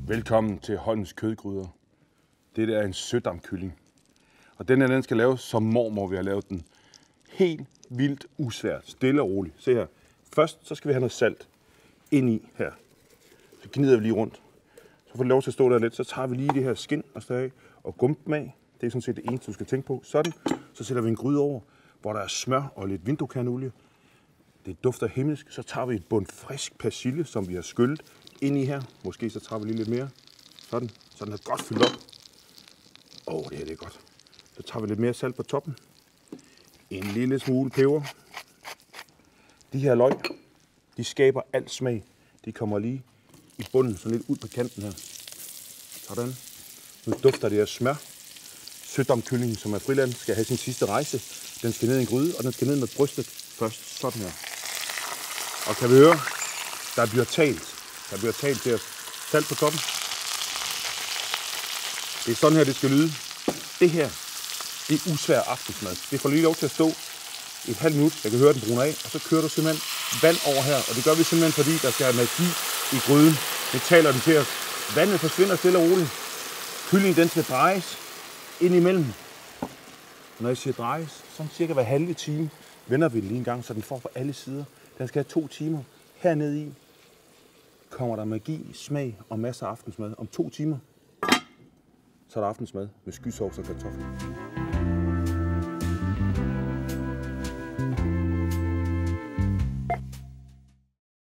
Velkommen til Holms Kødgryder. Dette er en sødamkylling. Og den skal laves som mormor vi har lavet den. Helt vildt usvært, stille og roligt. Se her. Først så skal vi have noget salt ind i her. Så gnider vi lige rundt. Så får det lov til at stå der lidt. Så tager vi lige det her skin og stadig og gumpen af. Det er sådan set det eneste, du skal tænke på. Sådan. Så sætter vi en gryde over, hvor der er smør og lidt vindukærnolie. Det dufter himmelsk. Så tager vi et bund frisk persille, som vi har skyllet ind i her. Måske så tager vi lige lidt mere. Sådan. Så den er godt fyldt op. Det er godt. Så tager vi lidt mere salt på toppen. En lille smule peber. De her løg, de skaber alt smag. De kommer lige i bunden, sådan lidt ud på kanten her. Sådan. Nu dufter det af smør. Sødamkyllingen, som er friland, skal have sin sidste rejse. Den skal ned i en gryde, og den skal ned med brystet først. Sådan her. Og kan vi høre, der bliver talt. Der bliver talt til os. Salt på toppen. Det er sådan her, det skal lyde. Det her, det er usvær aftensmad. Det får lige lov til at stå et halvt minut. Jeg kan høre den bruner af, og så kører du simpelthen vand over her. Og det gør vi simpelthen, fordi der skal have magi i gryden. Det taler den til os. Vandet forsvinder stille og roligt. Kyllingen, den skal drejes ind imellem. Når jeg siger drejes, så cirka hver halve time vender vi den lige en gang, så den får på alle sider. Den skal have 2 timer. Hernede i kommer der magi, smag og masser af aftensmad. Om 2 timer, så er der aftensmad med skysovs og kartofler.